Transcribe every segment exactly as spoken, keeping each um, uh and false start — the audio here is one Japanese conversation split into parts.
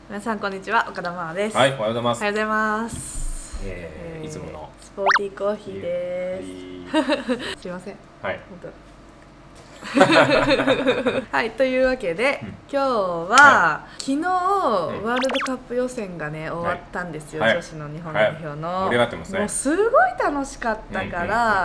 皆さんこんにちは、岡田真央です。 はい、おはようございます。 おはようございます。 えー、いつものスポーティーコーヒーです。すいません。 はい。 本当。はい、というわけで、うん、今日は、はい、昨日、うん、ワールドカップ予選がね終わったんですよ、はい、女子の日本代表の、はい、 盛り上がってますね。 もうすごい楽しかったから、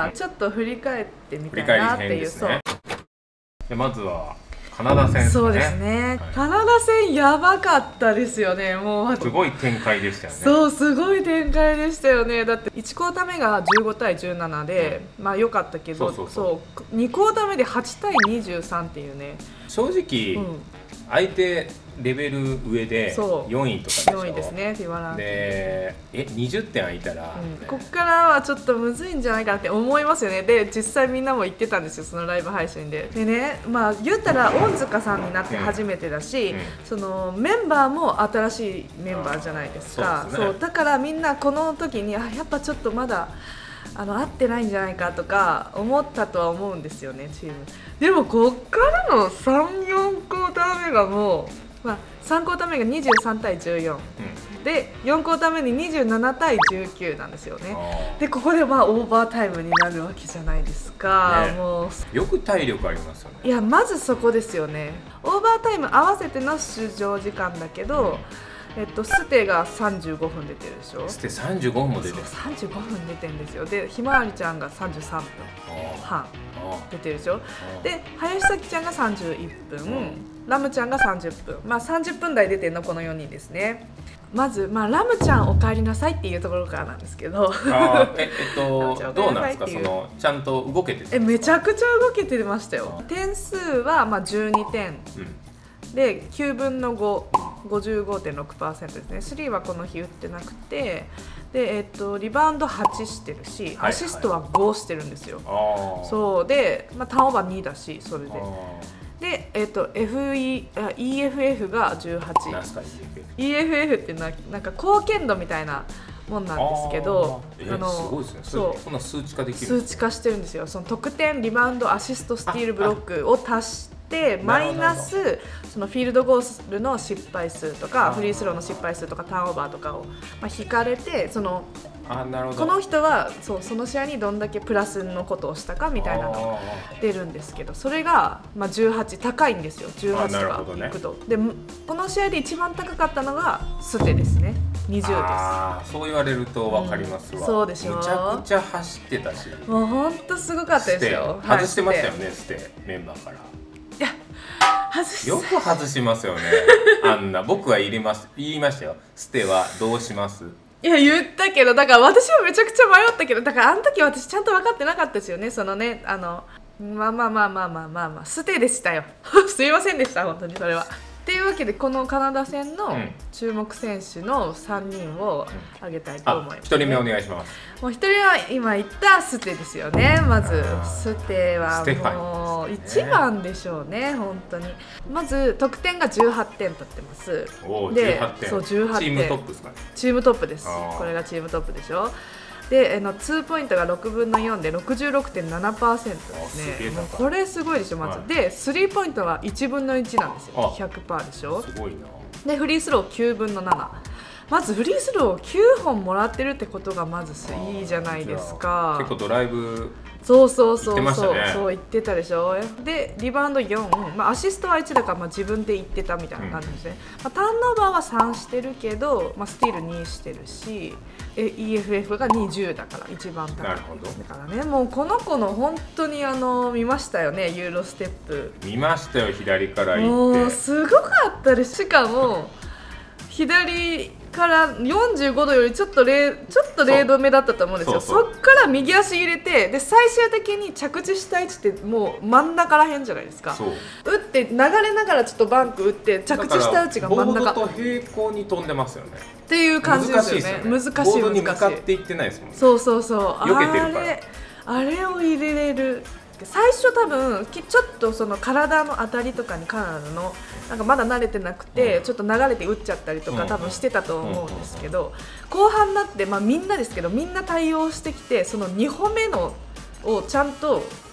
ちょっと振り返ってみたいなっていう。そう。 でまずはカナダ戦ですね。 そうですね、はい、カナダ戦やばかったですよね。もうすごい展開でしたよね。 そう、すごい展開でしたよね。だっていちクォーター目がじゅうごたいじゅうななで、うん、まあ良かったけど、そうそうそう、にクォーター目ではちたいにじゅうさんっていうね。 正直、うん、相手レベル上でよんいとかでしょ。 よんいですね、フィバランキングでえにじゅってん空いたら、 うん、こっからはちょっとむずいんじゃないかなって思いますよね。で実際みんなも言ってたんですよ、そのライブ配信で。でね、まあ言ったら恩塚さんになって初めてだし、うんうん、そのメンバーも新しいメンバーじゃないですか。そうですね。そうだからみんなこの時にあやっぱちょっとまだあの合ってないんじゃないかとか思ったとは思うんですよね、チーム。でもこっからのさん、よんクォーター目がもう、まあ、さんクォーター目がにじゅうさんたいじゅうよん、うん、でよんクォーター目ににじゅうななたいじゅうきゅうなんですよね。でここでまあオーバータイムになるわけじゃないですか、ね、もうよく体力ありますよね。 いやまずそこですよね。オーバータイム合わせての出場時間だけど、うん、えっと、ステがさんじゅうごふん出てるでしょ。 ステさんじゅうごふんも出てる。 さんじゅうごふん出てるんですよ。でひまわりちゃんがさんじゅうさんぷんはん出てるでしょ。で林咲ちゃんがさんじゅういっぷん、うん、ラムちゃんがさんじゅっぷん、まあさんじゅっぷん台出てるのこのよにんですね。まず、まあ、ラムちゃんお帰りなさいっていうところからなんですけどあえ、えっとどうなんですか、そのちゃんと動けてるんですか。 えめちゃくちゃ動けてましたよ。点数はまあじゅうにてん、うん、できゅうぶんのご、ごじゅうごてんろくパーセント ですね。スリーはこの日打ってなくて、で、えっと、リバウンドはちしてるし、はいはい、アシストはごしてるんですよ。そうで、まあ、ターンオーバーにだし、それで。で、えっと、エフイー、イーエフエフ がじゅうはち。イーエフエフ ってな、なんか貢献度みたいなもんなんですけど、 ああのすごいですね。そう、そんな数値化できる。 数値化してるんですよ。その得点、リバウンド、アシスト、スティール、ブロックを足してマイナスそのフィールドゴールの失敗数とかフリースローの失敗数とかターンオーバーとかをまあ引かれて、そのあなるほど、 この人はそうその試合にどんだけプラスのことをしたかみたいなのが出るんですけど、それがまあじゅうはち高いんですよ。じゅうはちとかいくと、ね、でこの試合で一番高かったのがステですね。にじゅうです。あそう言われると分かりますわ、うん、 そうでしょ。 めちゃくちゃ走ってたし、 もう本当すごかったですよ。 外してましたよね、はい、ステメンバーから。 いや外しよく外しますよねあんな。僕は言います言いましたよ、ステはどうします。 いや言ったけど、だから私はめちゃくちゃ迷ったけど、だからあの時私ちゃんと分かってなかったですよね。そのね、あのまあまあまあまあまあまあまあステでしたよすいませんでした本当にそれは。っていうわけでこのカナダ戦の注目選手のさんにんを挙げたいと思います、ね。 ひとりめお願いします。 もうひとりめは今言ったステですよね。まずステはもう一番でしょうね本当に。まず得点がじゅうはってん取ってます。 おでじゅうはってん。 そうじゅうはってん。 チームトップですかね。 チームトップです。これがチームトップでしょ。で、のツーポイントがろくぶんのよんで ろくじゅうろくてんななパーセント ですね。もうこれすごいでしょまず、はい、でスリーポイントはいちぶんのいちなんですよ。 ひゃくパーセント でしょ。 すごいな。 でフリースローきゅうぶんのなな。まずフリースローをきゅうほんもらってるってことがまずいいじゃないですか。 結構ドライブそうそうそうそう、 ね、そう言ってたでしょ。でリバウンドよん、まあ、アシストはいちだからまあ自分で言ってたみたいな感じですね、うん、まあ、ターンオーバーはさんしてるけど、まあ、スティールにしてるしえ イーエフエフ がにじゅうだから一番高い。 なるほど。 だからね、もうこの子の本当にあの見ましたよね、ユーロステップ見ましたよ。左から行ってもうすごかったです。しかも左からよんじゅうごどよりちょっとレちょっとれいど目だったと思うんですよ。 そ, そっから右足入れて、で最終的に着地した位置ってもう真ん中らへんじゃないですか。 そう打って流れながらちょっとバンク打って着地した位置が真ん中、 ボードと平行に飛んでますよねっていう感じですよね。難しい難しい。 ボードに向かっていってないですもんね。 そうそうそう、 避けてるから。 あれあれを入れれる。最初多分ちょっとその体の当たりとかにカナダのなんかまだ慣れてなくて、うん、ちょっと流れて打っちゃったりとか、うん、多分してたと思うんですけど、後半になって、まあ、みんなですけどみんな対応してきて、そのにほんめのをちゃんと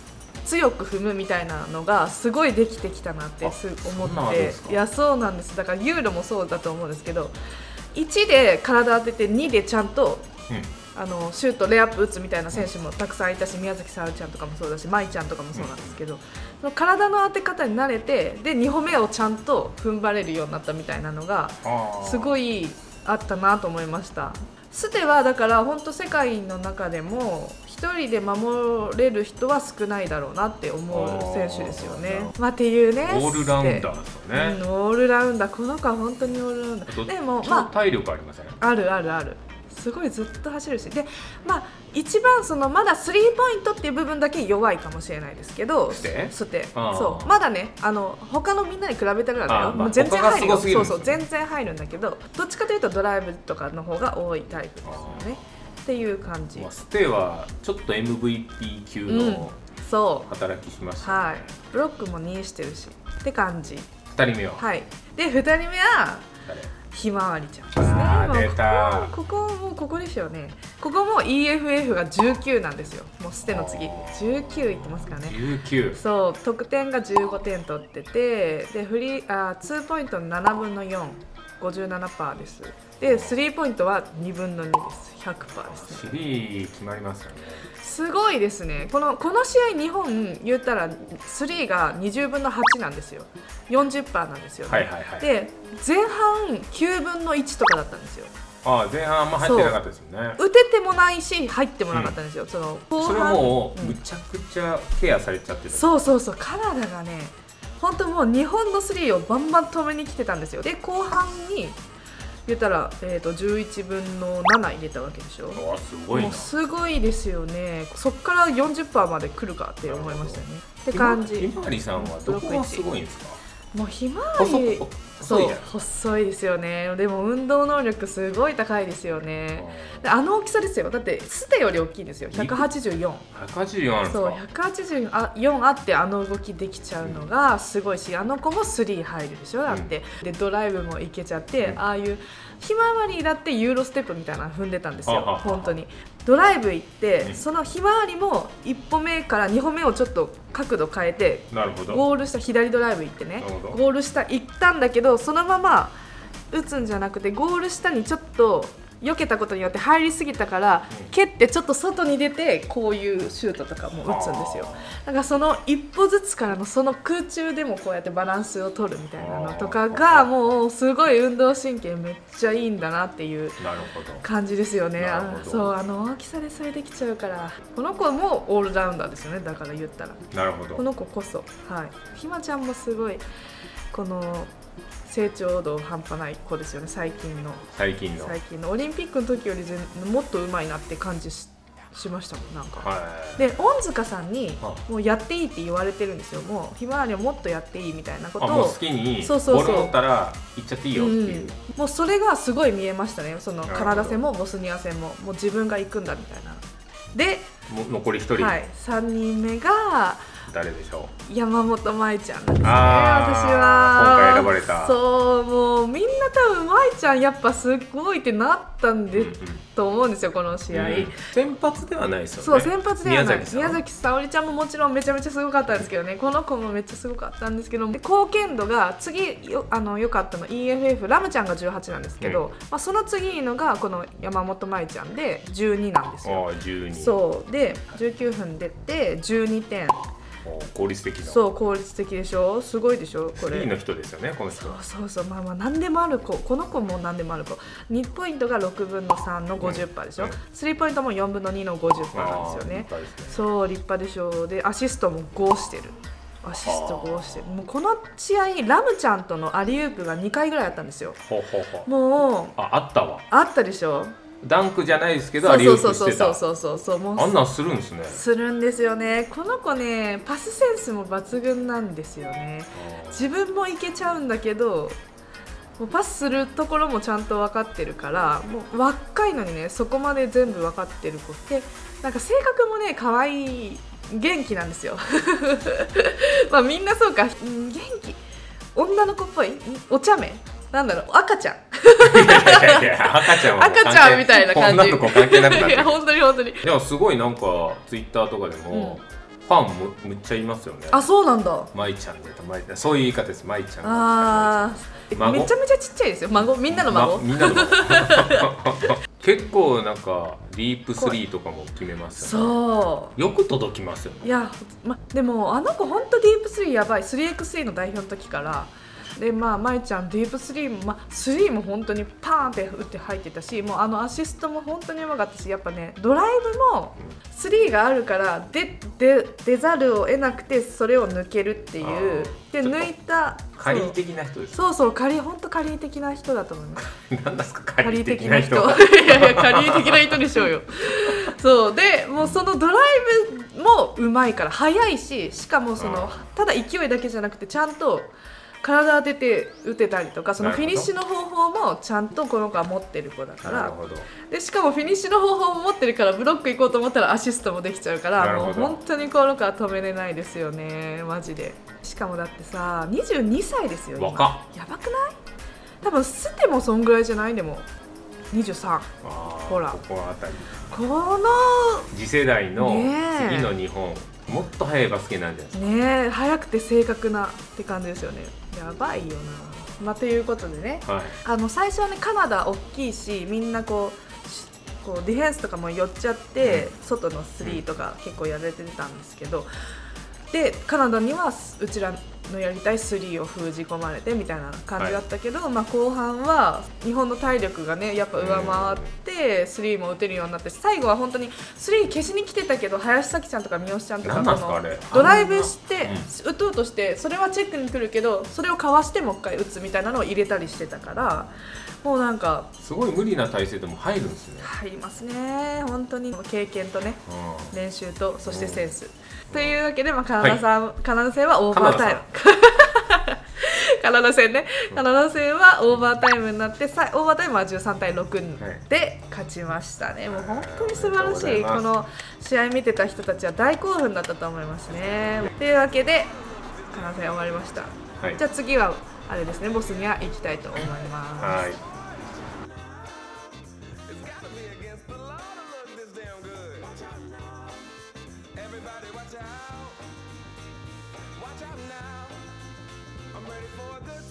強く踏むみたいなのがすごいできてきたなってす思って、いやそうなんです。だからユーロもそうだと思うんですけど、いちで体当ててにでちゃんと、うんあのシュートレイアップ打つみたいな選手もたくさんいたし、宮崎沙織ちゃんとかもそうだし、舞ちゃんとかもそうなんですけど、その体の当て方に慣れて、でに歩目をちゃんと踏ん張れるようになったみたいなのがすごいあったなと思いました。ステはだから本当世界の中でもひとりで守れる人は少ないだろうなって思う選手ですよね。まあ、っていうね、 オールラウンダーですよね、 うん、オールラウンダー、この子は本当にオールラウンダーでも、まあ、 体力ありません、ね、 あるあるある、すごいずっと走るし、で、まあ、一番そのまだスリーポイントっていう部分だけ弱いかもしれないですけど、ステそうまだね、あの他のみんなに比べたらだよ、まあ、全然入るよ、そうそう全然入るんだけど、どっちかというとドライブとかの方が多いタイプですよねっていう感じ。 ステはちょっと エムブイピー 級の働きしました、ね、 うん、はい、ブロックもにしてるしって感じ。 ふたりめは、 はい、でふたりめはひまわりちゃんですね。 あー、出た。 ここもうここですよね。ここも イーエフエフ がじゅうきゅうなんですよ。もうステの次じゅうきゅういってますからね。 じゅうきゅう。 そう、得点がじゅうごてん取ってて、でフリーあにポイントのななぶんのよん、ごじゅうななパーセント です。でスリーポイントはにぶんのにです。ひゃくパーセント です、ね。 スリー決まりますよね。 すごいですね。このこの試合日本言ったらスリーがにじゅうぶんのはちなんですよ。よんじゅっパーセント なんですよ、ね。 はいはいはい。 で前半きゅうぶんのいちとかだったんですよ。 ああ、前半あんま入ってなかったですよね。 打ててもないし入ってもなかったんですよ。うん、その後半それもうむちゃくちゃケアされちゃってた、うん、 そうそうそう、カナダがね本当もう日本のスリーをバンバン止めに来てたんですよ。で後半に言ったら、えー、とじゅういちぶんのなな入れたわけでしょ。 あ、すごいな。 もうすごいですよね。そっから よんじゅっパーセント まで来るかって思いましたよねって感じ。 ひまわりさんはどこがすごいんですか？ もうひまわりそう細いですよね。でも運動能力すごい高いですよね。であの大きさですよ。だってステより大きいんですよ。ひゃくはちじゅうよん。 ひゃくはちじゅうよんあるんですか？ そう、ひゃくはちじゅうよんあってあの動きできちゃうのがすごいし、あの子もスリー入るでしょだって、うん、でドライブもいけちゃって、うん、ああいうひまわりだってユーロステップみたいなの踏んでたんですよ。本当にドライブ行って、うん、そのひまわりもいっぽめからにほめをちょっと角度変えて、 なるほど、 ゴール下左ドライブ行ってね、ゴール下行ったんだけどそのまま打つんじゃなくてゴール下にちょっと避けたことによって入りすぎたから、うん、蹴ってちょっと外に出てこういうシュートとかも打つんですよ。だからその一歩ずつからのその空中でもこうやってバランスを取るみたいなのとかがもうすごい運動神経めっちゃいいんだなっていう感じですよね。あそうあの大きさでそれできちゃうから、この子もオールラウンダーですよね。だから言ったらなるほど、 この子こそ、はい、ひまちゃんもすごいこの成長度半端ない子ですよね。最近の最近の最近のオリンピックの時よりもっと上手いなって感じ し, しましたもんなんか、はい、で恩塚さんにもうやっていいって言われてるんですよ。もうひまわりをもっとやっていいみたいなことを、 もう好きにボール持ったら行っちゃっていいよっていう、うん、 もうそれがすごい見えましたね。そのカナダ戦もボスニア戦ももう自分が行くんだみたいな。でも残りひとり、 はい、さんにんめが誰でしょう？ 山本舞ちゃんなんですね。私は今回選ばれた。 そうもうみんな多分舞ちゃんやっぱすごいってなったんで、うんうん、と思うんですよこの試合、うん、 先発ではないですよね。 そう先発ではない。宮崎沙織ちゃんももちろんめちゃめちゃすごかったんですけどね、この子もめっちゃすごかったんですけど、貢献度が次よあの良かったの イーエフエフ ラムちゃんがじゅうはちなんですけど、うんまあ、その次のがこの山本舞ちゃんでじゅうになんですよ。 あじゅうにそうでじゅうきゅうふん出てじゅうにてん。 効率的な。 そう効率的でしょ。すごいでしょこれ。 スリーの人ですよねこの人。 そうそうそうまあまあ何でもある子。この子も何でもある子。にポイントがろくぶんのさんの ごじゅっパーセント でしょ、うん、スリーポイントもよんぶんのにの ごじゅっパーセント なんですよね。 立派ですね。 そう立派でしょ。でアシストもごしてる。アシストごしてる。もうこの試合ラムちゃんとのアリウープがにかいぐらいあったんですよ。 ほうほうほう。 もうあ, あったわ。 あったでしょ。 ダンクじゃないですけどアリウープしてた。 そうそうそうそうそうもうあんなんするんですね。 するんですよね。この子ねパスセンスも抜群なんですよね。自分もいけちゃうんだけどもうパスするところもちゃんと分かってるから、もう若いのにねそこまで全部分かってる子ってなんか性格もね可愛い元気なんですよまあみんなそうか元気女の子っぽいお茶目なんだろう赤ちゃんいやいや赤ちゃんは赤ちゃんみたいな感じ。 女の子関係なくなってる。 いや本当に本当に。 でもすごいなんかツイッターとかでも、 ファンもむっちゃいますよね。 あ、そうなんだ。 舞ちゃんで舞ちゃん、そういう言い方です。舞ちゃんああ、めちゃめちゃちっちゃいですよ。孫、みんなの孫、 ま、みんなの孫結構なんかディープスリーとかも決めますよね。そうよく届きますよね。 いや、ま、でもあの子ほんとディープスリーやばい。 スリーエックススリー の代表の時からで、まあ舞ちゃんディープスリーも、まあ、スリーも本当にパーンって打って入ってたし、もうあのアシストも本当にうまかったし、やっぱねドライブもスリーがあるからでで出ざるを得なくてそれを抜けるっていうで抜いたカリー的な人です。 そうそう、カリー、本当カリー的な人だと思います。 何ですかカリー的な人。 いやいや、カリー的な人にしようよ。そうで、もうそのドライブもうまいから速いし、しかもそのただ勢いだけじゃなくてちゃんと体当てて打てたりとか、そのフィニッシュの方法もちゃんとこの子は持ってる子だから、でしかもフィニッシュの方法も持ってるからブロック行こうと思ったらアシストもできちゃうから、もう本当にこの子は止めれないですよね、マジで。しかもだってさ、にじゅうにさいですよ、今。 若っ。 やばくない？多分ステもそんぐらいじゃない？でもにじゅうさん。ほら、 ここあたりこの次世代の次の日本、もっと速いバスケなんじゃないですかね。速くて正確なって感じですよね。やばいよな。まあ、ということでね、はい、あの最初はねカナダ大きいし、みんなこうこうディフェンスとかも寄っちゃって、うん、外のスリーとか結構やられてたんですけど、でカナダにはうちらのやりたいスリーを封じ込まれてみたいな感じだったけど、はい、まあ後半は日本の体力がねやっぱ上回ってスリーも打てるようになって、最後は本当にスリー消しに来てたけど、林咲ちゃんとか三好ちゃんとかのドライブして打とうとして、それはチェックに来るけどそれをかわしてもう一回打つみたいなのを入れたりしてたから、もうなんかすごい無理な体勢でも入るんですね。 入りますね、本当に経験とね、うん、練習とそしてセンス、うん、というわけで、まあ、カナダさん、はい、カナダ戦はオーバータイムカナダ戦ね、カナダ戦はオーバータイムになって、さオーバータイムはじゅうさんたいろくで勝ちましたね。もう本当に素晴らしい、この試合見てた人たちは大興奮だったと思いますね。というわけでカナダ戦終わりました、はい、じゃあ次はあれですね、ボスニア行きたいと思います。はい、 I'm ready for a good